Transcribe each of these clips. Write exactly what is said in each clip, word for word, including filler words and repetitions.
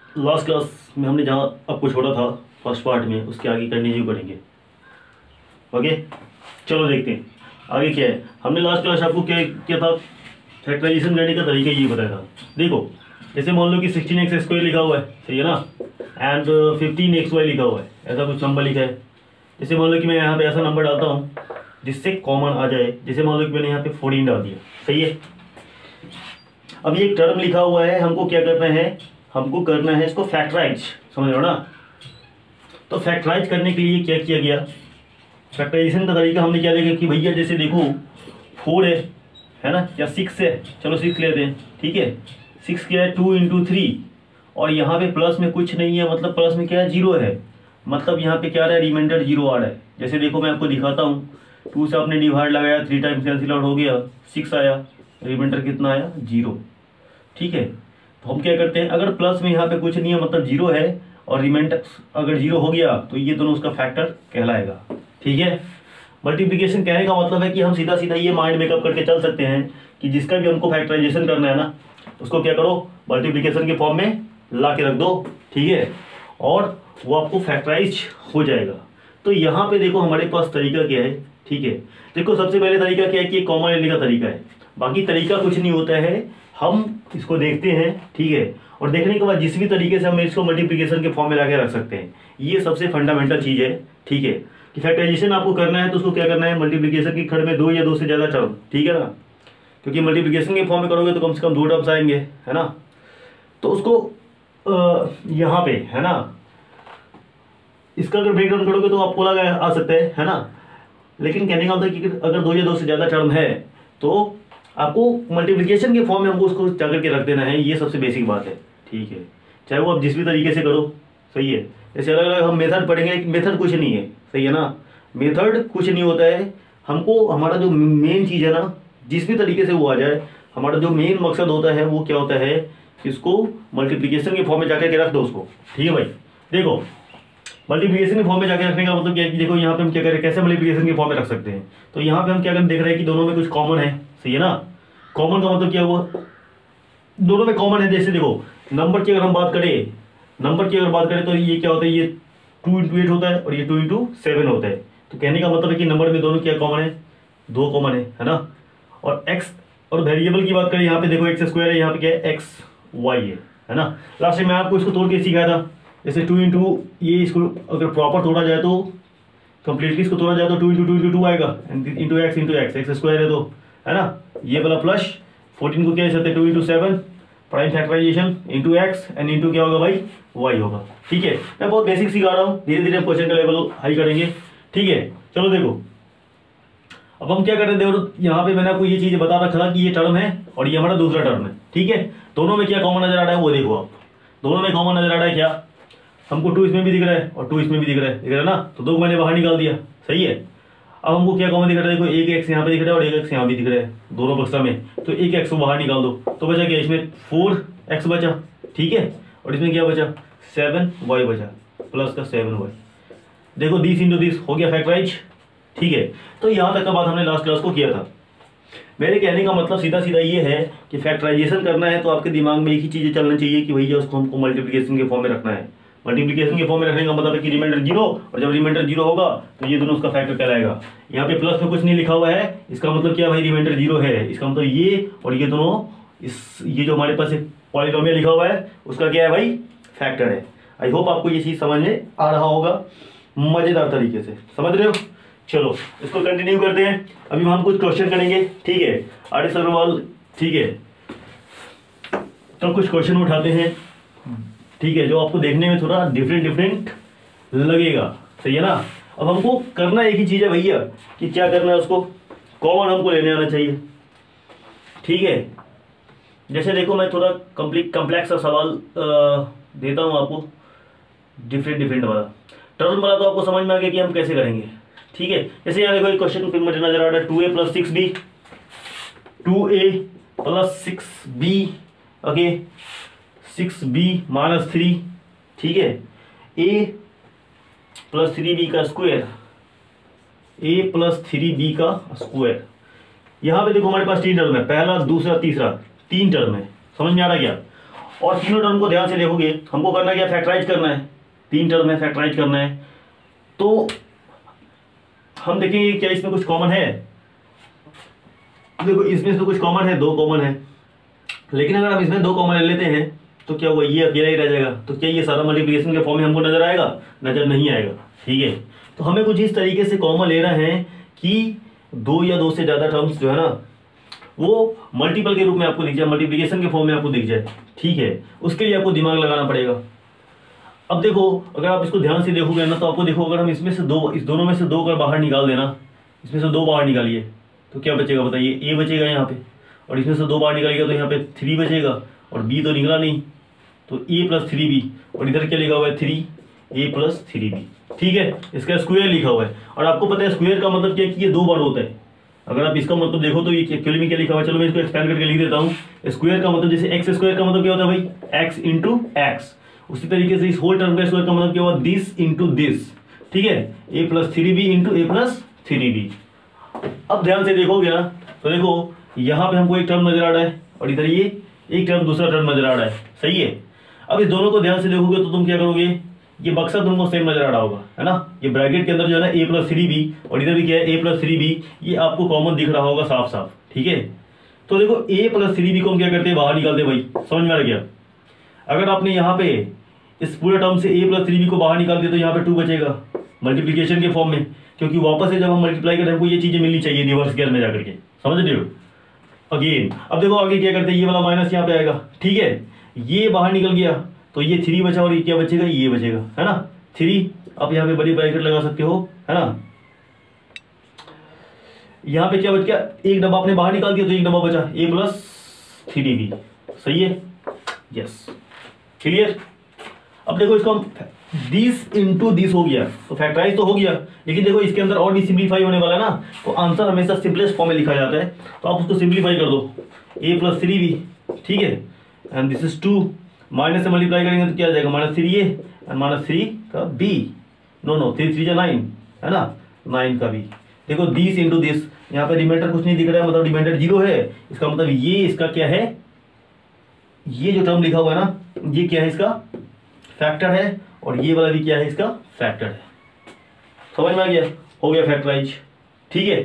Last class में हमने जहाँ आपको छोड़ा था फर्स्ट पार्ट में, उसके आगे कंटिन्यू करेंगे। ओके, चलो देखते हैं आगे क्या है। हमने लास्ट क्लास आपको क्या क्या था, फैक्टराइजेशन करने का तरीका ये बताया था। देखो जैसे मान लो कि सिक्सटीन एक्स स्क्वायर लिखा हुआ है, सही है ना, एंड फिफ्टीन एक्स वाई लिखा हुआ है, ऐसा कुछ नंबर लिखा है। जैसे मान लो कि मैं यहाँ पे ऐसा नंबर डालता हूँ जिससे कॉमन आ जाए, जैसे मान लो कि मैंने यहाँ पे फोर्टीन डाल दिया, सही है। अब ये टर्म लिखा हुआ है, हमको क्या करना है, हमको करना है इसको फैक्टराइज, समझ लो ना। तो फैक्टराइज करने के लिए क्या किया गया, फैक्टराइजेशन का तरीका हमने क्या देखा कि भैया जैसे देखो फोर है है ना, या सिक्स है, चलो सिक्स लेते हैं, ठीक है। सिक्स क्या है, टू इंटू थ्री, और यहाँ पे प्लस में कुछ नहीं है, मतलब प्लस में क्या है, जीरो है, मतलब यहाँ पे क्या आ रहा है, रिमाइंडर जीरो आ रहा है। जैसे देखो मैं आपको दिखाता हूँ, टू से आपने डिवाइड लगाया, थ्री टाइम्स कैंसिल आउट हो गया, सिक्स आया, रिमाइंडर कितना आया, जीरो, ठीक है। तो हम क्या करते हैं, अगर प्लस में यहाँ पे कुछ नहीं है मतलब जीरो है, और रिमाइंडर अगर जीरो हो गया तो ये दोनों उसका फैक्टर कहलाएगा, ठीक है। मल्टीप्लिकेशन कहने का मतलब है कि हम सीधा सीधा ये माइंड मेकअप करके चल सकते हैं कि जिसका भी हमको फैक्टराइजेशन करना है ना, उसको क्या करो, मल्टीप्लिकेशन के फॉर्म में ला के रख दो, ठीक है, और वो आपको फैक्टराइज हो जाएगा। तो यहाँ पे देखो हमारे पास तरीका क्या है, ठीक है। देखो सबसे पहले तरीका क्या है कि कॉमन लेने का तरीका है, बाकी तरीका कुछ नहीं होता है, हम इसको देखते हैं, ठीक है, और देखने के बाद जिस भी तरीके से हम इसको मल्टीप्लिकेशन के फॉर्म में ला के रख सकते हैं। ये सबसे फंडामेंटल चीज़ है, ठीक है, कि फैक्टराइजेशन आपको करना है तो उसको क्या करना है, मल्टीप्लिकेशन की खड़ में दो या दो से ज़्यादा टर्म, ठीक है ना, क्योंकि मल्टीप्लिकेशन के फॉर्म में करोगे तो कम से कम दो टर्म्स आएंगे, है ना। तो उसको यहाँ पे है ना, इसका अगर ब्रेकडाउन करोगे तो आपको लगा आ सकता है है ना, लेकिन कहने का मतलब कि अगर दो या दो से ज़्यादा टर्म है तो आपको मल्टीप्लिकेशन के फॉर्म में हमको उसको जाकर के रख देना है, ये सबसे बेसिक बात है, ठीक है। चाहे वो आप जिस भी तरीके से करो, सही है। जैसे अलग अलग हम मेथड पढ़ेंगे, मेथड कुछ नहीं है, सही है ना, मेथड कुछ नहीं होता है। हमको हमारा जो मेन चीज़ है ना, जिस भी तरीके से वो आ जाए, हमारा जो मेन मकसद होता है वो क्या होता है, इसको मल्टीप्लिकेशन के फॉर्म में जाकर के रख दो उसको, ठीक है भाई। देखो मल्टीप्लिकेशन के फॉर्म में जाकर रखने का मतलब क्या है कि देखो यहाँ पे हम क्या करें, कैसे मल्टीप्लिकेशन के फॉर्म में रख सकते हैं। तो यहाँ पे हम क्या करें, देख रहे हैं कि दोनों में कुछ कॉमन है, सही है ना। कॉमन का मतलब क्या हुआ, दोनों में कॉमन है। जैसे देखो नंबर की अगर हम बात करें, नंबर की अगर बात करें तो ये क्या होता है, ये टू इंटू एट होता है और ये टू इंटू सेवन होता है। तो कहने का मतलब है कि नंबर में दोनों क्या कॉमन है, दो कॉमन है, है ना। और एक्स और वेरिएबल की बात करें, यहाँ पे देखो एक्स स्क्वायर है, यहाँ पे क्या है, एक्स वाई है, है ना। लास्ट में मैं आपको इसको तोड़ के सिखाया था, जैसे टू इंटू ये, इसको अगर प्रॉपर तोड़ा जाए तो कंप्लीटली इसको तोड़ा जाए तो two into two into two आएगा, into X into X, X square है तो, है ना, ये वाला प्लस फोर्टीन को क्या लिख सकते हैं, two into seven prime factorisation into X and into क्या होगा भाई, वाई होगा, ठीक है। मैं बहुत बेसिक सिखा रहा हूँ, धीरे धीरे हम क्वेश्चन का लेवल हाई करेंगे, ठीक है। चलो देखो अब हम क्या कर रहे थे, देखो यहाँ पे मैंने आपको ये चीज़ बता रखा था कि ये टर्म है और ये हमारा दूसरा टर्म है, ठीक है। दोनों में क्या कॉमन नजर आ रहा है वो देखो आप, दोनों में कॉमन नजर आ रहा है क्या, हमको टू इसमें भी दिख रहा है और टू इसमें भी दिख रहा है, दिख रहा है ना, तो दो मैंने बाहर निकाल दिया, सही है। अब हमको क्या कॉमन दिख रहा है, देखो एक एक्स यहाँ पे दिख रहा है और एक एक्स यहाँ भी दिख रहा है, दोनों बक्सा में, तो एक एक्स को बाहर निकाल दो, तो बचा क्या, इसमें फोर एक्स बचा, ठीक है, और इसमें क्या बचा, सेवन वाई बचा, प्लस का सेवन वाई। देखो दिस इंटू दिस हो गया फैक्टराइज, ठीक है। तो यहाँ तक का बात हमने लास्ट क्लास को किया था। मेरे कहने का मतलब सीधा सीधा ये है कि फैक्टराइजेशन करना है तो आपके दिमाग में एक ही चीज़ें चलना चाहिए कि भैया उसको हमको मल्टीप्लिकेशन के फॉर्म में रखना है। मल्टीप्लिकेशन के फॉर्म में रखने का मतलब है कि रिमाइंडर जीरो, और जब रिमाइंडर जीरो होगा तो ये दोनों उसका फैक्टर कहलाएगा। यहाँ पे प्लस में कुछ नहीं लिखा हुआ है, इसका मतलब क्या भाई, रिमाइंडर जीरो है, इसका मतलब ये और ये दोनों, इस ये जो हमारे पास पॉलीनोमियल लिखा हुआ है उसका क्या है भाई, फैक्टर है। आई होप आपको ये चीज़ समझ में आ रहा होगा, मज़ेदार तरीके से समझ रहे हो। चलो इसको कंटिन्यू करते हैं, अभी हम कुछ क्वेश्चन करेंगे, ठीक है, आर एस अग्रवाल, ठीक है। तो कुछ क्वेश्चन उठाते हैं, ठीक है, जो आपको देखने में थोड़ा डिफरेंट डिफरेंट लगेगा, सही है ना। अब हमको करना एक ही चीज़ है भैया कि क्या करना है, उसको कॉमन हमको लेने आना चाहिए, ठीक है। जैसे देखो मैं थोड़ा कंप्लीट कम्प्लेक्स सा सवाल आ, देता हूँ आपको, डिफरेंट डिफरेंट वाला, टर्म वाला तो आपको समझ में आ गया कि हम कैसे करेंगे, ठीक है। जैसे यहाँ देखो एक क्वेश्चन फिर मुझे नजर आ रहा है, two A plus six B, two A plus six B, okay, six B minus three, ठीक है, ए प्लस थ्री बी का square, A plus three B का स्क्वायर। यहाँ पे देखो हमारे पास तीन टर्म है, पहला दूसरा तीसरा, तीन टर्म है, समझ में आ रहा क्या। और तीनों टर्म को ध्यान से देखोगे, हमको करना क्या, फैक्टराइज करना है, तीन टर्म है फैक्टराइज करना है। तो हम देखेंगे क्या इसमें कुछ कॉमन है। देखो इसमें तो कुछ कॉमन है, दो कॉमन है, लेकिन अगर हम इसमें दो कॉमन ले लेते हैं तो क्या होगा, ये अकेला ही रह जाएगा। तो क्या ये सारा मल्टीप्लिकेशन के फॉर्म में हमको नजर आएगा, नजर नहीं आएगा। ठीक है, तो हमें कुछ इस तरीके से कॉमन लेना है कि दो या दो से ज्यादा टर्म्स जो है ना वो मल्टीपल के रूप में आपको दिख जाए, मल्टीप्लिकेशन के फॉर्म में आपको दिख जाए। ठीक है, उसके लिए आपको दिमाग लगाना पड़ेगा। अब देखो अगर आप इसको ध्यान से देखोगे ना तो आपको देखो, अगर हम इसमें से दो, इस दोनों में से दो अगर बाहर निकाल देना, इसमें से दो बाहर निकालिए तो क्या बचेगा बताइए, ए बचेगा यहाँ पे, और इसमें से दो बाहर निकालिएगा तो यहाँ पे थ्री बचेगा, और बी तो निकला नहीं, तो ए प्लस थ्री बी, और इधर क्या लिखा हुआ है, three A plus three B. ठीक है, इसका स्क्वायर लिखा हुआ है, और आपको पता है स्क्वायर का मतलब क्या है कि ये दो बार होता है। अगर आप इसका मतलब देखो तो ये एक्चुअली में क्या लिखा हुआ है, चलो मैं इसको एक्सपेंड करके लिख देता हूँ। स्क्वायर का मतलब जैसे एक्स स्क्वायर का मतलब क्या होता है भाई, एक्स इंटू एक्स, उसी तरीके से इस होल टर्म का स्क्वायर का मतलब क्या हुआ, दिस इंटू दिस। ठीक है, A plus three B into A plus three B. अब ध्यान से देखोगे ना तो देखो यहाँ पे हमको एक टर्म नजर आ रहा है, और इधर ये एक टर्म दूसरा टर्म नजर आ रहा है। सही है, अब इस दोनों को ध्यान से देखोगे तो तुम क्या करोगे, ये बक्सा तुमको सेम नजर आ रहा होगा, है ना। ये ब्रैकेट के अंदर जो है ना ए प्लस थ्री बी, और इधर भी क्या है ए प्लस थ्री बी, ये आपको कॉमन दिख रहा होगा साफ साफ। ठीक है, तो देखो ए प्लस थ्री बी को हम क्या करते हैं, बाहर निकालते हैं भाई, समझ में आ गया। अगर आपने यहाँ पे इस पूरे टर्म से ए प्लस थ्री बी को बाहर निकाल दिया तो यहाँ पे टू बचेगा मल्टीप्लीकेशन के फॉर्म में, क्योंकि वापस से जब हम मल्टीप्लाई करें हमको ये चीजें मिलनी चाहिए रिवर्स गियर में जाकर के, समझ रहे हो। अगेन अब देखो आगे क्या करते हैं, ये वाला माइनस यहाँ पे आएगा। ठीक है, ये बाहर निकल गया तो ये थ्री बचा, और ये क्या बचेगा, ये बचेगा, है ना थ्री। आप यहाँ पे बड़ी ब्रैकेट लगा सकते हो, है ना। यहाँ पे क्या बच गया, एक डब्बा आपने बाहर निकाल दिया तो एक डब्बा बचा, ए प्लस थ्री बी। सही है, यस, क्लियर। अब देखो इसको हम दिस इंटू दिस हो गया तो फैक्टराइज तो हो गया, लेकिन देखो इसके अंदर और भी सिंप्लीफाई होने वाला है ना, तो आंसर हमेशा सिंपलेस्ट फॉर्म में लिखा जाता है। तो आप उसको सिंप्लीफाई कर दो, ए प्लस थ्री बी। ठीक है, and this is two, minus से मल्टीप्लाई करेंगे तो क्या आ जाएगा, minus three A and minus three का B, no no three three जा नाइन, है ना, नाइन का बी। देखो दिस इंटू दिस, यहाँ पे रिमाइंडर कुछ नहीं दिख रहा है, मतलब रिमाइंडर जीरो है, इसका मतलब ये इसका क्या है, ये जो टर्म लिखा हुआ है ना ये क्या है, इसका फैक्टर है, और ये वाला भी क्या है, इसका फैक्टर है। समझ में आ गया, हो गया फैक्टराइज। ठीक है,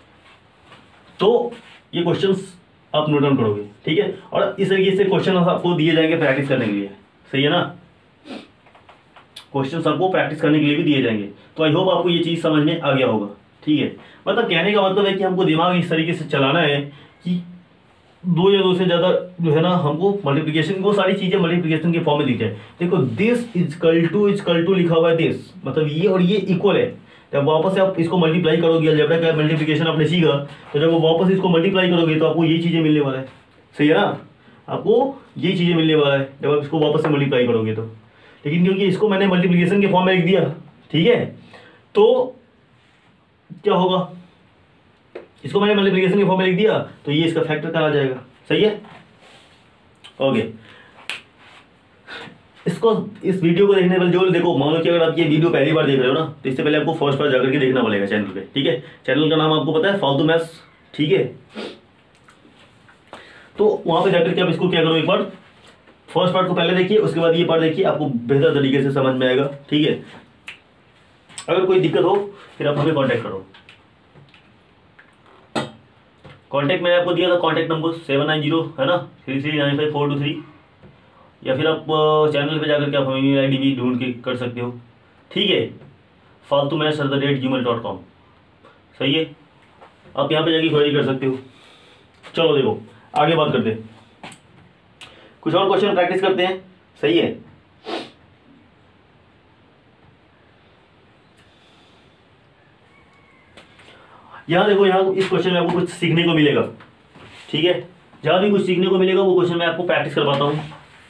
तो ये क्वेश्चंस आप नोट डाउन करोगे। ठीक है, और इस तरीके से क्वेश्चन आपको दिए जाएंगे प्रैक्टिस करने के लिए। सही है ना, क्वेश्चंस आपको प्रैक्टिस करने के लिए भी दिए जाएंगे। तो आई होप आपको ये चीज समझ में आ गया होगा। ठीक है, मतलब कहने का मतलब है कि हमको दिमाग इस तरीके से चलाना है कि दो या दो से ज्यादा जो है ना हमको मल्टीप्लिकेशन, वो सारी चीजें मल्टीप्लिकेशन के फॉर्म में दिख जाए। देखो this equal to equal to लिखा हुआ है, दिस मतलब ये और ये इक्वल है। जब वापस से आप इसको मल्टीप्लाई करोगे, अलजेब्रा का मल्टीप्लिकेशन आपने सीखा, तो जब वो वापस इसको मल्टीप्लाई करोगे तो आपको ये चीजें मिलने वाला है। सही है ना, आपको ये चीजें मिलने वाला है जब आप इसको वापस से मल्टीप्लाई करोगे तो। लेकिन क्योंकि इसको मैंने मल्टीप्लिकेशन के फॉर्म में लिख दिया, ठीक है, तो क्या होगा, इसको मैंने मल्टीप्लिकेशन के फॉर्म में लिख दिया तो ये इसका फैक्टर कहा जाएगा। सही है, ओके। इसको इस वीडियो को देखने वाले जो देखो, मान लो कि अगर आप ये वीडियो पहली बार देख रहे हो ना, तो इससे पहले आपको फर्स्ट बार जाकर के देखना पड़ेगा चैनल पे। ठीक है, चैनल का नाम आपको पता है, फालतू मैथ्स। ठीक है, तो वहां पे जाकर के आप इसको क्या करो, एक बार फर्स्ट पार्ट को पहले देखिए, उसके बाद ये पार्ट देखिए, आपको बेहतर तरीके से समझ में आएगा। ठीक है, अगर कोई दिक्कत हो फिर आप हमें कॉन्टेक्ट करो। कॉन्टैक्ट मैंने आपको दिया था, contact number seven nine zero है ना, three three nine five four two three, या फिर आप चैनल पे जाकर के आप हमें ईमेल आई डी भी ढूंढ के कर सकते हो। ठीक है, फालतू maths at the rate Gmail dot com. सही है, आप यहाँ पे जाके क्वेरी कर सकते हो। चलो देखो आगे बात करते हैं, कुछ और क्वेश्चन प्रैक्टिस करते हैं। सही है, यहाँ देखो, यहाँ इस क्वेश्चन में आपको कुछ सीखने को मिलेगा। ठीक है, जहां भी कुछ सीखने को मिलेगा वो क्वेश्चन मैं आपको प्रैक्टिस करवाता हूं।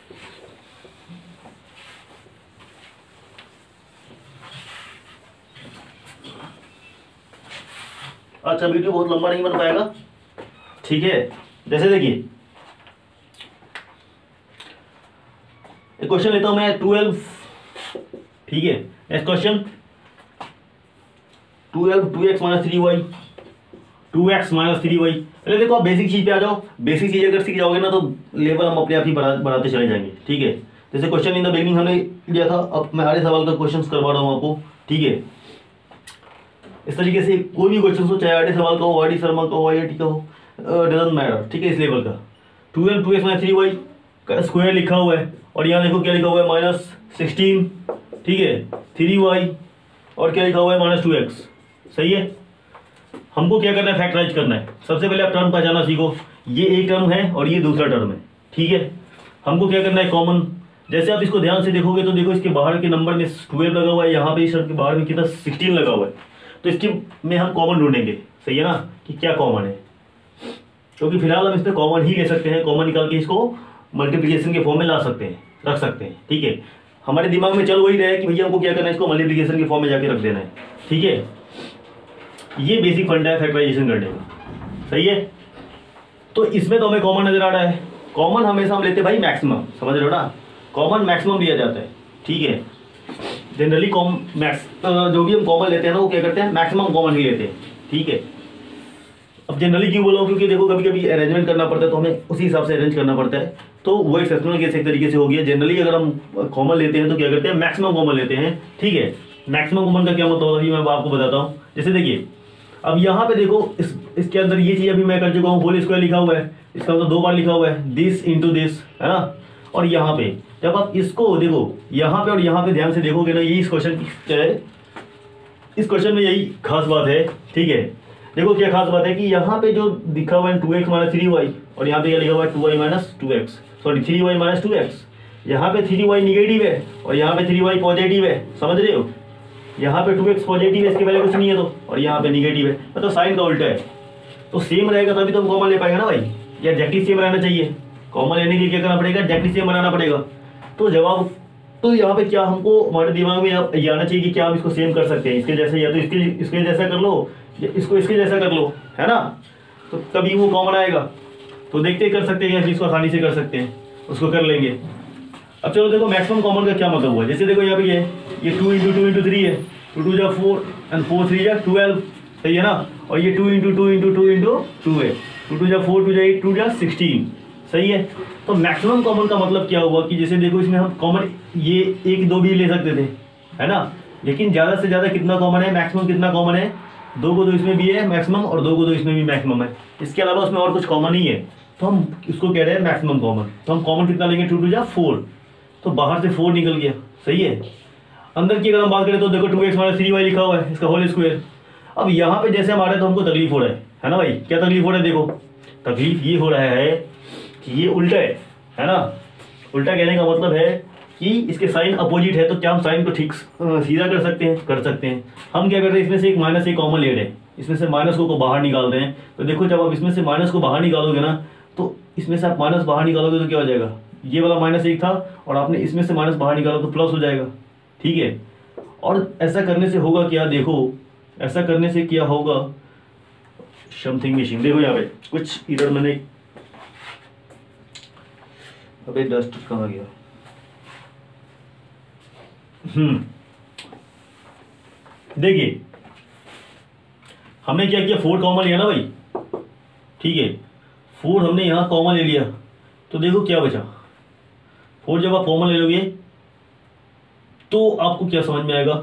अच्छा, वीडियो बहुत लंबा नहीं बन पाएगा। ठीक है, जैसे देखिए एक क्वेश्चन लेता हूं मैं, ट्वेल्व। ठीक है, next question, twelve two X minus three Y two X minus three Y. पहले देखो आप बेसिक चीज़ पे आ जाओ, बेसिक चीज़ अगर सीख जाओगे ना तो लेवल हम अपने आप ही बढ़ा बढ़ाते चले जाएंगे, ठीक है। जैसे क्वेश्चन इन द बिगिनिंग हमने लिया था, अब मैं आधे सवाल का क्वेश्चन करवा रहा हूँ आपको, ठीक है। इस तरीके से कोई भी क्वेश्चन हो, चाहे आर डी सवाल का हो, आर डी शर्मा का हो, आई आई टी का हो, डजंट मैटर, ठीक है। इस लेवल का two L two X minus three Y का स्क्वायर लिखा हुआ है, और यहाँ देखो क्या लिखा हुआ है माइनस सिक्सटीन, ठीक है, थ्री वाई और क्या लिखा हुआ है माइनस टू एक्स, सही है। हमको क्या करना है, फैक्टराइज करना है। सबसे पहले आप टर्म पहचाना सीखो, ये एक टर्म है और ये दूसरा टर्म है, ठीक है। हमको क्या करना है, कॉमन। जैसे आप इसको ध्यान से देखोगे तो देखो इसके बाहर के नंबर में ट्वेल्व लगा हुआ है, यहाँ पे इस शर्ट के बाहर में कितना सिक्सटीन लगा हुआ है, तो इसके में हम कॉमन ढूंढेंगे, सही है ना, कि क्या कॉमन है। क्योंकि फिलहाल हम इस पर कॉमन ही ले सकते हैं, कॉमन निकाल के इसको मल्टीप्लिकेशन के फॉर्म में ला सकते हैं, रख सकते हैं, ठीक है। हमारे दिमाग में चल वही रहे कि भैया हमको क्या करना है, इसको मल्टीप्लिकेशन के फॉर्म में जाके रख देना है, ठीक है। ये बेसिक फंडा है फैक्टराइजेशन करने का, सही है। तो इसमें तो हमें कॉमन नजर आ रहा है। कॉमन हमेशा हम लेते हैं भाई मैक्सिमम, समझ रहे हो ना, कॉमन मैक्सिमम लिया जाता है, ठीक है। जनरली कॉम मैक्स जो भी हम कॉमन लेते हैं ना वो क्या करते हैं, मैक्सिमम कॉमन ही लेते हैं, ठीक है। अब जनरली क्यों बोला हूँ, क्योंकि देखो कभी कभी अरेंजमेंट करना पड़ता है तो हमें उसी हिसाब से अरेंज करना पड़ता है, तो वो एक्सेप्शनल केस एक तरीके से हो गया। जनरली अगर हम कॉमन लेते हैं तो क्या करते हैं, मैक्सिमम कॉमन लेते हैं, ठीक है। मैक्सिमम कॉमन का क्या मतलब होगा ये मैं आपको बताता हूँ। जैसे देखिए अब यहाँ पे देखो इस इसके अंदर ये चीज़ अभी मैं कर चुका हूँ, होल स्क्वायर लिखा हुआ है, इसका मतलब दो बार लिखा हुआ है, दिस इंटू दिस, है ना। और यहाँ पे जब आप इसको देखो, यहाँ पे और यहाँ पे ध्यान से देखोगे ना, ये इस क्वेश्चन की क्या है, इस क्वेश्चन में यही खास बात है, ठीक है। देखो क्या खास बात है कि यहाँ पे जो लिखा हुआ है two X minus three Y, और यहाँ पे क्या लिखा हुआ है two Y minus two X, sorry three Y minus two X. यहाँ पे थ्री वाई निगेटिव है और यहाँ पे थ्री वाई पॉजिटिव है, समझ रहे हो। यहाँ पे टू एक्स पॉजिटिव है, इसके पहले कुछ नहीं है तो, और यहाँ पे निगेटिव है, मतलब साइन का उल्टा है। तो सेम रहेगा तभी तो हम कॉमन ले पाएंगे ना भाई, या एग्जैक्टली सेम रहना चाहिए। कॉमन लेने के लिए क्या करना पड़ेगा, एग्जैक्टली सेम बनाना पड़ेगा। तो जवाब तो यहाँ पे क्या हमको हमारे दिमाग में ये आना चाहिए कि क्या हम इसको सेम कर सकते हैं, इसके जैसे, या तो इसके इसके जैसा कर लो या इसको इसके जैसा कर लो, है ना, तो तभी वो कॉमन आएगा। तो देखते ही कर सकते हैं, इसको आसानी से कर सकते हैं, उसको कर लेंगे। अब चलो देखो मैक्सिमम कॉमन का क्या मतलब हुआ। जैसे देखो यहाँ पे ये ये two into two into three है, टू टू जा फोर एंड फोर थ्री जा ट्वेल्व, सही है ना। और ये two into two into two into two है, टू टू जा फोर, टू जा एट, टू जा सिक्सटीन, सही है। तो मैक्सिमम कॉमन का मतलब क्या हुआ कि जैसे देखो इसमें हम कॉमन ये एक दो भी ले सकते थे, है ना, लेकिन ज़्यादा से ज़्यादा कितना कॉमन है, मैक्सिमम कितना कॉमन है, दो को दो इसमें भी है मैक्सिमम, और दो को दो इसमें भी मैक्सिमम है। इसके अलावा उसमें और कुछ कॉमन नहीं है, तो हम इसको कह रहे हैं मैक्सिमम कॉमन। तो हम कॉमन कितना लेंगे, टू टू जा फोर, तो बाहर से फोर निकल गया, सही है। अंदर की अगर हम बात करें तो देखो two X minus three Y लिखा हुआ है, इसका होल स्क्वायर। अब यहाँ पे जैसे हम आ रहे हैं तो हमको तकलीफ हो रहा है, है ना भाई। क्या तकलीफ हो रहा है, देखो तकलीफ ये हो रहा है कि ये उल्टा है, है ना। उल्टा कहने का मतलब है कि इसके साइन अपोजिट है, तो क्या हम साइन को ठीक सीधा कर सकते हैं, कर सकते हैं। हम क्या करते हैं, इसमें से एक माइनस एक कॉमन ले रहे हैं, इसमें से माइनस को, को बाहर निकाल रहे हैं। तो देखो जब आप इसमें से माइनस को बाहर निकालोगे ना, तो इसमें से आप माइनस बाहर निकालोगे तो क्या हो जाएगा, ये वाला माइनस एक था और आपने इसमें से माइनस बाहर निकाला तो प्लस हो जाएगा, ठीक है। और ऐसा करने से होगा क्या, देखो ऐसा करने से क्या होगा, समथिंग मिसिंग। देखो यहाँ पे कुछ इधर मैंने, अबे डस्ट कहाँ गया, हम्म देखिए हमने क्या किया, फोर कॉमन लिया ना भाई, ठीक है। फोर हमने यहाँ कॉमन ले लिया, तो देखो क्या बचा, फोर जब आप कॉमन ले लोगे तो आपको क्या समझ में आएगा,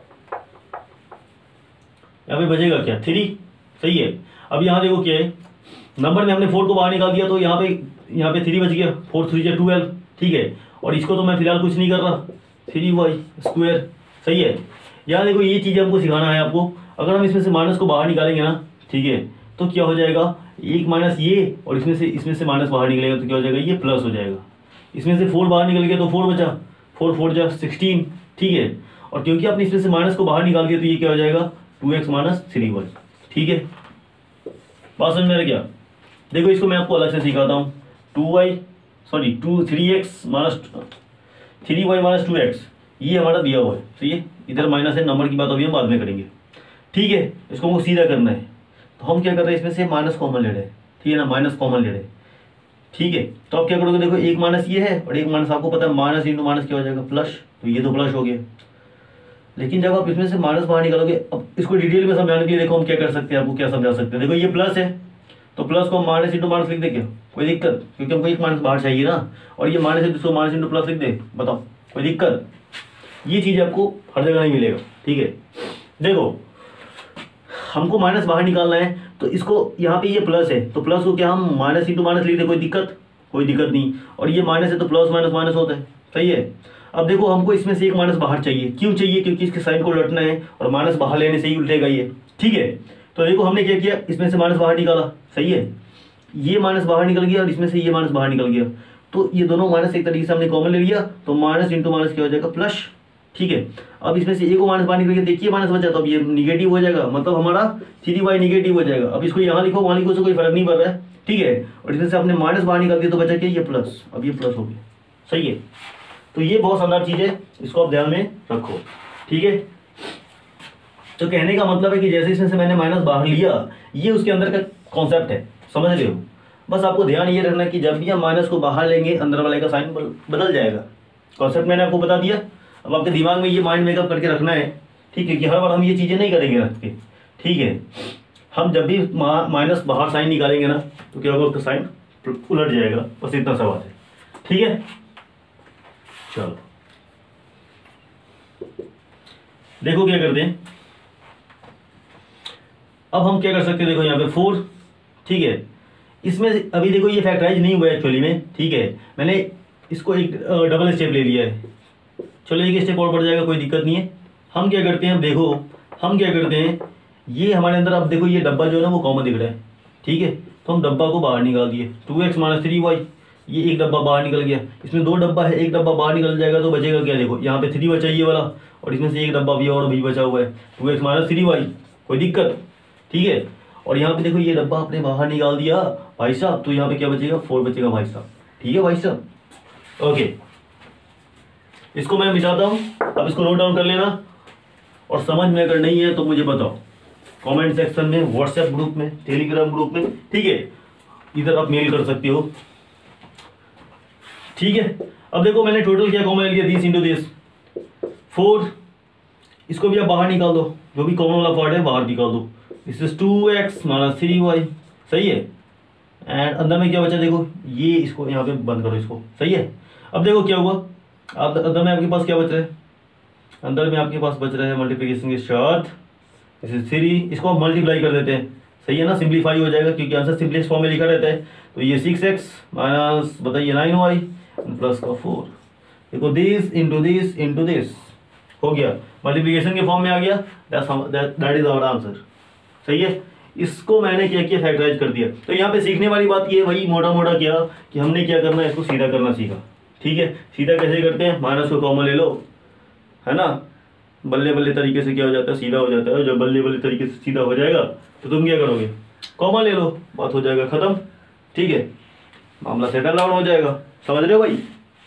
यहाँ पे बचेगा क्या, थ्री, सही है। अब यहाँ देखो क्या है, नंबर में हमने फोर को बाहर निकाल दिया, तो यहाँ पे यहाँ पे थ्री बच गया, फोर थ्री या ट्वेल्व, ठीक है। और इसको तो मैं फिलहाल कुछ नहीं कर रहा, थ्री वाई स्क्वायर, सही है। यहाँ देखो ये चीज़ हमको सिखाना है आपको। अगर हम इसमें से माइनस को बाहर निकालेंगे ना, ठीक है, तो क्या हो जाएगा, एक माइनस ये, और इसमें से इसमें से माइनस बाहर निकलेगा तो क्या हो जाएगा, ये प्लस हो जाएगा। इसमें से फोर बाहर निकल गया तो फोर बचा, फोर फोर जा सिक्सटीन, ठीक है। और क्योंकि आपने इसमें से माइनस को बाहर निकाल दिया तो ये क्या हो जाएगा, two X minus three Y, ठीक है। बात समझ में आ रहा क्या। देखो इसको मैं आपको अलग से सिखाता हूँ, two Y sorry two three X minus three Y minus two X, ये हमारा दिया हुआ है, सही है। इधर माइनस है, नंबर की बात अभी हम बाद में करेंगे, ठीक है। इसको हमको सीधा करना है, तो हम क्या कर रहे हैं, इसमें से माइनस कॉमन ले रहे हैं, ठीक है ना, माइनस कॉमन ले रहे हैं, ठीक है। तो आप क्या करोगे, देखो एक माइनस ये है और एक माइनस, आपको पता है माइनस इंटू माइनस क्या हो जाएगा, प्लस, तो ये तो प्लस हो गया। लेकिन जब आप इसमें से माइनस बाहर निकालोगे, अब इसको डिटेल में समझाने के लिए देखो हम क्या कर सकते हैं, आपको क्या समझा सकते हैं। देखो ये प्लस है तो प्लस को हम माइनस इंटू माइनस लिख दे, क्या कोई दिक्कत, क्योंकि हमको एक माइनस बाहर चाहिए ना, और ये माइनस है तो इसको माइनस इंटू प्लस लिख दे, बताओ कोई दिक्कत। ये चीज़ आपको हर जगह नहीं मिलेगा, ठीक है। देखो हमको माइनस बाहर निकालना है तो इसको यहाँ पे ये प्लस है तो प्लस को क्या हम माइनस इंटू माइनस लिख दे, कोई दिक्कत, कोई दिक्कत नहीं। और ये माइनस है तो प्लस माइनस माइनस होता है, सही है। अब देखो हमको इसमें से एक माइनस बाहर चाहिए, क्यों चाहिए, क्योंकि इसके साइन को उलटना है और माइनस बाहर लेने से ही उल्टेगा ये, ठीक है। तो देखो हमने क्या किया, इसमें से माइनस बाहर निकाला, सही है, ये माइनस बाहर निकल गया और इसमें से ये माइनस बाहर निकल गया, तो ये दोनों माइनस एक तरीके से हमने कॉमन ले लिया, तो माइनस इंटू माइनस क्या हो जाएगा, प्लस, ठीक है। अब इसमें से ए को माइनस बाहर निकल गया, देखिए माइनस बचा, तो अब ये निगेटिव हो जाएगा, मतलब हमारा थ्री वाई निगेटिव हो जाएगा। अब इसको यहाँ लिखो वहाँ लिखो, उससे कोई फर्क नहीं पड़ रहा है, ठीक है। और इसमें से आपने माइनस बाहर निकाल दिया तो बचा क्या, ये प्लस, अब ये प्लस हो गया, सही है। तो ये बहुत शानदार चीज़ है, इसको आप ध्यान में रखो, ठीक है। तो कहने का मतलब है कि जैसे इसमें से मैंने माइनस बाहर लिया, ये उसके अंदर का कॉन्सेप्ट है, समझ रहे हो। बस आपको ध्यान ये रखना कि जब भी हम माइनस को बाहर लेंगे अंदर वाले का साइन बदल जाएगा। कॉन्सेप्ट मैंने आपको बता दिया, अब आपके दिमाग में ये माइंड मेकअप करके रखना है, ठीक है, कि हर बार हम ये चीज़ें नहीं करेंगे रख के, ठीक है। हम जब भी माइनस बाहर साइन निकालेंगे ना तो क्या होगा, उसका साइन उलट जाएगा, बस इतना सा बात है, ठीक है। चलो देखो क्या करते हैं, अब हम क्या कर सकते हैं, देखो यहाँ पे फोर, ठीक है। इसमें अभी देखो ये फैक्टराइज नहीं हुआ है एक्चुअली में, ठीक है, मैंने इसको एक डबल स्टेप ले लिया है, चलो एक स्टेप और बढ़ जाएगा, कोई दिक्कत नहीं है। हम क्या करते हैं, देखो हम क्या करते हैं, ये हमारे अंदर अब देखो ये डब्बा जो है ना वो कॉमन दिख रहा है, ठीक है, तो हम डब्बा को बाहर निकाल दिए, two X minus three Y, ये एक डब्बा बाहर निकल गया, इसमें दो डब्बा है, एक डब्बा बाहर निकल जाएगा तो बचेगा क्या, देखो यहाँ पे थ्री बचा ये वाला, और इसमें से एक डब्बा भी और भी बचा हुआ है, two X minus three Y, कोई दिक्कत, ठीक है। और यहाँ पे देखो ये डब्बा आपने बाहर निकाल दिया भाई साहब, तो यहाँ पे क्या बचेगा, फोर बचेगा भाई साहब, ठीक है भाई साहब, ओके। इसको मैं मिटाता हूँ, अब इसको नोट डाउन कर लेना, और समझ में अगर नहीं है तो मुझे बताओ कमेंट सेक्शन में, व्हाट्सएप ग्रुप में, टेलीग्राम ग्रुप में, ठीक है, इधर आप मेल कर सकते हो, ठीक है। अब देखो मैंने टोटल क्या कॉमन लिया, दिस इंटू दिस फोर, इसको भी आप बाहर निकाल दो, जो भी कॉमन वाला पार्ट है बाहर निकाल दो, this is two X minus three Y, सही है। एंड अंदर में क्या बचा, देखो ये इसको यहाँ पे बंद करो इसको, सही है। अब देखो क्या हुआ, अब अंदर में आपके पास क्या बच रहा है, अंदर में आपके पास बच रहा है मल्टीप्लिकेशन के साथ, दिस इज थ्री, इसको आप मल्टीप्लाई कर देते हैं, सही है ना, सिंप्लीफाई हो जाएगा क्योंकि आंसर सिंपलेस्ट फॉर्म में लिखा रहता है। तो ये सिक्स एक्स माइनस बताइए नाइन वाई प्लस का फोर, देखो this into this into this हो गया, मल्टीप्लिकेशन के फॉर्म में आ गया, दैट इज आवर आंसर, सही है। इसको मैंने क्या किया, फैक्टराइज कर दिया। तो यहाँ पे सीखने वाली बात ये वही मोटा मोटा किया कि हमने क्या करना है, इसको सीधा करना सीखा, ठीक है। सीधा कैसे करते हैं, माइनस को कॉमन ले लो, है ना, बल्ले बल्ले तरीके से क्या हो जाता है, सीधा हो जाता है। जब बल्ले बल्ले तरीके से सीधा हो जाएगा तो तुम क्या करोगे, कॉमन ले लो, बात हो जाएगा खत्म, ठीक है, मामला सेटल डाउन हो जाएगा, समझ रहे हो भाई।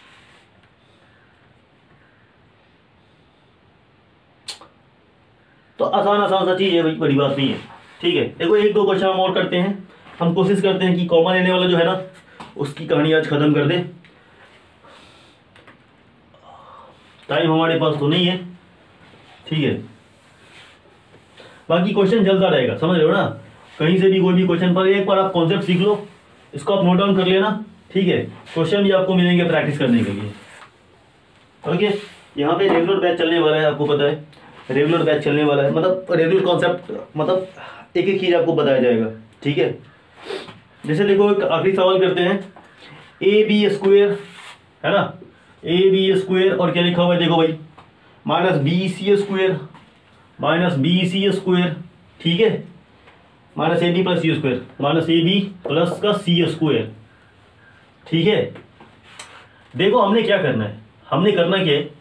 तो आसान आसान सा चीज़ है भाई, बड़ी बात नहीं है, ठीक है। देखो एक दो क्वेश्चन हम और करते हैं, हम कोशिश करते हैं कि कॉमन लेने वाला जो है ना उसकी कहानी आज खत्म कर दे, टाइम हमारे पास तो नहीं है, ठीक है। बाकी क्वेश्चन चलता रहेगा, समझ रहे हो ना, कहीं से भी कोई भी क्वेश्चन पर एक बार आप कॉन्सेप्ट सीख लो, इसको आप नोट डाउन कर लेना, ठीक है। क्वेश्चन भी आपको मिलेंगे प्रैक्टिस करने के लिए, ओके। यहाँ पे रेगुलर बैच चलने वाला है, आपको पता है रेगुलर बैच चलने वाला है, मतलब रेगुलर कॉन्सेप्ट, मतलब एक एक चीज़ आपको बताया जाएगा, ठीक है। जैसे देखो एक आखिरी सवाल करते हैं, ए बी स्क्वेयर है ना, ए बी स्क्वेयर और क्या लिखा हुआ है, देखो भाई minus B C square minus B C square, ठीक है, minus A B plus C square, minus A B plus का सी स्क्वेयर, ठीक है। देखो हमने क्या करना है, हमने करना क्या है,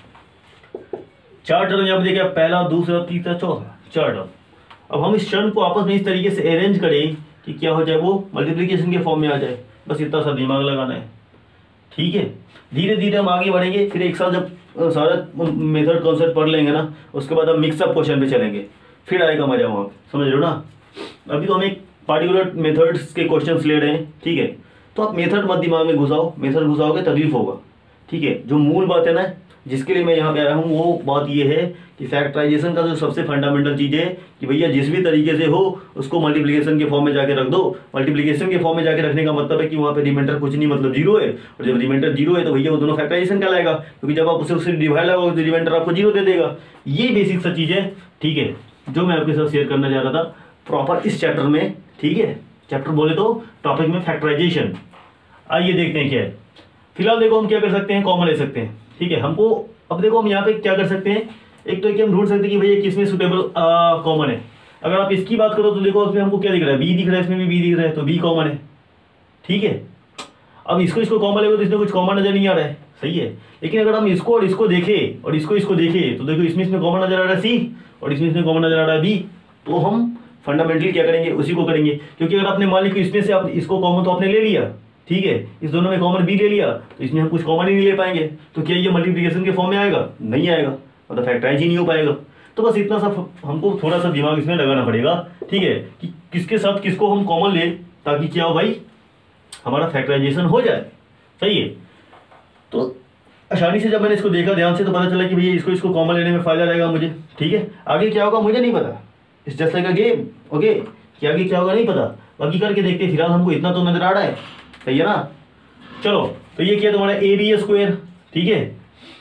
चार टर्म यहाँ पे देखिए, पहला दूसरा तीसरा चौथा चार टर्म। अब हम इस टर्म को आपस में इस तरीके से अरेंज करें कि क्या हो जाए, वो मल्टीप्लिकेशन के फॉर्म में आ जाए, बस इतना सा दिमाग लगाना है, ठीक है। धीरे धीरे हम आगे बढ़ेंगे, फिर एक साथ जब सारा मेथड कॉन्सेप्ट पढ़ लेंगे ना, उसके बाद हम मिक्सअप क्वेश्चन पे चलेंगे, फिर आएगा मजा वहाँ पे, समझ रहे हो ना। अभी तो हम एक पार्टिकुलर मेथड्स के क्वेश्चंस ले रहे हैं, ठीक है। तो आप मेथड मत दिमाग में घुसाओ, मेथड घुसाओगे तकलीफ होगा, ठीक है। जो मूल बात है ना जिसके लिए मैं यहाँ पे आया हूँ वो बात ये है कि फैक्टराइजेशन का जो सबसे फंडामेंटल चीज़ है कि भैया जिस भी तरीके से हो उसको मल्टीप्लिकेशन के फॉर्म में जाके रख दो। मल्टीप्लिकेशन के फॉर्म में जाके रखने का मतलब है कि वहाँ पे रिमाइंडर कुछ नहीं मतलब जीरो है, और जब रिमाइंडर जीरो है तो भैया वो दोनों फैक्टराइजेशन कहलाएगा, क्योंकि जब आप उसे उससे डिवाइड लगाओगे तो रिमाइंडर आपको जीरो दे देगा। ये बेसिक सा चीज़ है, ठीक है, जो मैं आपके साथ शेयर करना चाह रहा था प्रॉपर इस चैप्टर में, ठीक है। चैप्टर बोले तो टॉपिक में फैक्टराइजेशन। आइए देखते हैं क्या है। फिलहाल देखो हम क्या कर सकते हैं, कॉमन ले सकते हैं, ठीक है। हमको अब देखो हम यहाँ पे क्या कर सकते हैं, एक तो एक हम ढूंढ सकते हैं कि भैया किसमें सुटेबल कॉमन है। अगर आप इसकी बात करो तो देखो उसमें हमको क्या दिख रहा है, बी दिख रहा है, इसमें भी बी दिख रहा है, तो बी कॉमन है, ठीक है। अब इसको इसको कॉमन लेंगे तो इसमें कुछ कॉमन नजर नहीं आ रहा है, सही है। लेकिन अगर हम इसको और इसको देखें और इसको इसको देखें तो देखो इसमें इसमें कॉमन नजर आ रहा है सी, और इसमें इसमें कॉमन नजर आ रहा है बी, तो हम फंडामेंटली क्या करेंगे, उसी को करेंगे। क्योंकि अगर आपने मान लिया इसमें से आप इसको कॉमन तो आपने ले लिया, ठीक है, इस दोनों में कॉमन बी ले लिया, तो इसमें हम कुछ कॉमन ही नहीं ले पाएंगे, तो क्या ये मल्टीप्लिकेशन के फॉर्म में आएगा, नहीं आएगा, मतलब फैक्टराइज ही नहीं हो पाएगा। तो बस इतना सा हमको थोड़ा सा दिमाग इसमें लगाना पड़ेगा, ठीक है, कि किसके साथ किसको हम कॉमन ले, ताकि क्या हो भाई हमारा फैक्टराइजेशन हो जाए, सही है। तो आसानी से जब मैंने इसको देखा ध्यान से तो पता चला कि भैया इसको इसको कॉमन लेने में फायदा रहेगा मुझे, ठीक है। आगे क्या होगा मुझे नहीं पता, is just like a game, okay, कि आगे क्या होगा नहीं पता, बाकी करके देखते। फिलहाल हमको इतना तो नजर आ रहा है, सही है ना। चलो तो ये क्या तुम्हारा ए बी स्क्वायर, ठीक है,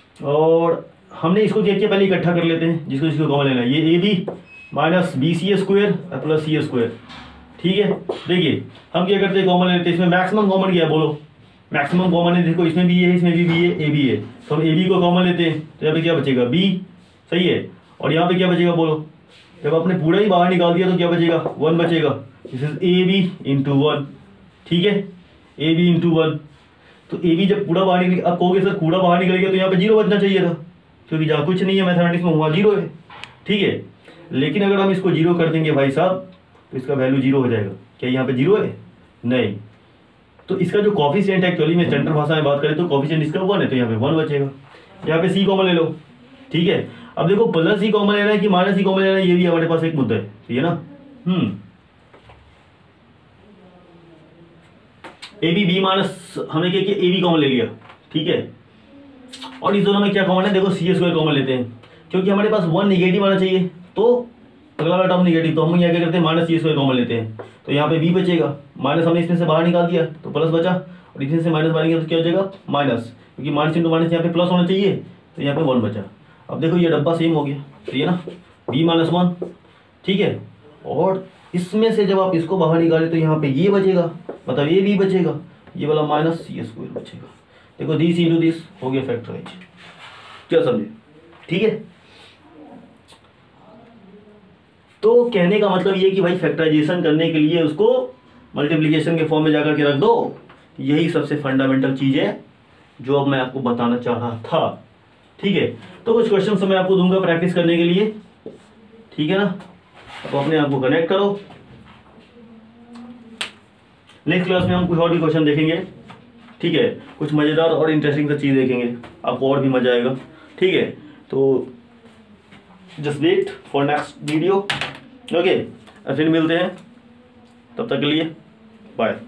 और हमने इसको क्या किया पहले इकट्ठा कर लेते हैं, जिसको जिसको कॉमन लेना है, ये A B minus B C square plus C square, ठीक है। देखिए हम क्या करते हैं, कॉमन लेते हैं, इसमें मैक्सिमम कॉमन क्या है बोलो, मैक्सिमम कॉमन है, देखो इसमें भी है इसमें भी बी है, ए बी है, तो हम ए बी को कॉमन लेते हैं, तो यहाँ पे क्या बचेगा बी, सही है। और यहाँ पे क्या बचेगा बोलो, जब आपने पूरा ही बाहर निकाल दिया तो क्या बचेगा, वन बचेगा, this is A B into one, ठीक है, ए बी इंटू वन। तो ए बी जब पूरा बाहर निकल, अब कहोगे सर पूरा बाहर निकल गया तो यहाँ पे जीरो बचना चाहिए था, क्योंकि जहाँ कुछ नहीं है मैथमेटिक्स में वहाँ जीरो है, ठीक है। लेकिन अगर हम इसको जीरो कर देंगे भाई साहब तो इसका वैल्यू जीरो हो जाएगा, क्या यहाँ पे जीरो है, नहीं। तो इसका जो कॉफिशिएंट है, एक्चुअली में स्टैंडर्ड भाषा में बात करें तो कॉफिशिएंट इसका वन है, तो यहाँ पे वन बचेगा। यहाँ पे सी कॉमन ले लो, ठीक है। अब देखो प्लस सी कॉमन लेना है कि माइनस सी कॉमन लेना है, ये भी हमारे पास एक मुद्दा है, ठीक है ना। Hmm A B B minus हमने क्या किया, ए बी कॉमन ले लिया, ठीक है। और इस दोनों में क्या कॉमन है, देखो सी स्क्वायर कॉमन लेते हैं, क्योंकि हमारे पास वन निगेटिव आना चाहिए, तो अगला वाला टर्म निगेटिव, तो हम यहाँ क्या करते हैं माइनस सी स्क्वायर कॉमन लेते हैं, तो यहाँ पे बी बचेगा, माइनस हमने इसमें से बाहर निकाल दिया तो प्लस बचा, और इसमें से माइनस बाहर निकाल तो क्या हो जाएगा माइनस, क्योंकि माइनस इंटू माइनस यहाँ पे प्लस होना चाहिए, तो यहाँ पे वन बचा। अब देखो ये डब्बा सेम हो गया, ठीक है ना, बी माइनस वन, ठीक है। और इसमें से जब आप इसको बाहर निकालें तो यहाँ पे ये बचेगा, मतलब ये बी बचेगा, ये वाला माइनस सी स्क्वायर बचेगा। देखो दिस इंटू दिस हो गया फैक्टराइज, क्या समझे, ठीक है। तो कहने का मतलब ये कि भाई फैक्टराइजेशन करने के लिए उसको मल्टीप्लिकेशन के फॉर्म में जाकर के रख दो, यही सबसे फंडामेंटल चीज़ है जो अब मैं आपको बताना चाह रहा था, ठीक है। तो कुछ क्वेश्चन मैं आपको दूंगा प्रैक्टिस करने के लिए, ठीक है ना। अब अपने आप को कनेक्ट करो, नेक्स्ट क्लास में हम कुछ और भी क्वेश्चन देखेंगे, ठीक है, कुछ मज़ेदार और इंटरेस्टिंग सा चीज़ देखेंगे, आपको और भी मज़ा आएगा, ठीक है। तो just wait for next video, okay, फिर मिलते हैं, तब तक के लिए बाय।